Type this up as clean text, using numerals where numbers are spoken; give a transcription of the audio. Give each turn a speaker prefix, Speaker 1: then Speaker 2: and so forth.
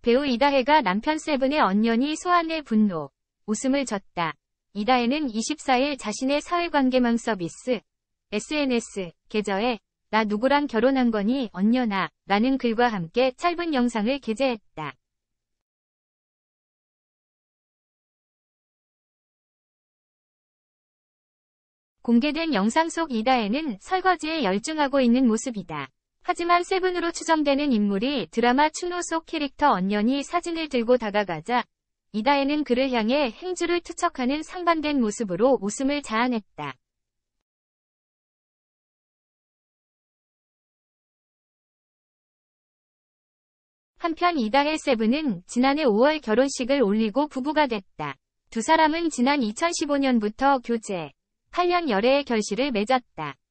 Speaker 1: 배우 이다혜가 남편 세븐의 언년이 소환해 분노, 웃음을 졌다. 이다혜는 24일 자신의 사회관계망 서비스 SNS 계정에 나 누구랑 결혼한 거니 언년아 라는 글과 함께 짧은 영상을 게재했다. 공개된 영상 속 이다혜는 설거지에 열중하고 있는 모습이다. 하지만 세븐으로 추정되는 인물이 드라마 추노 속 캐릭터 언년이 사진을 들고 다가가자 이다혜는 그를 향해 행주를 투척하는 상반된 모습으로 웃음을 자아냈다. 한편 이다혜 세븐은 지난해 5월 결혼식을 올리고 부부가 됐다. 두 사람은 지난 2015년부터 교제, 8년 열애의 결실을 맺었다.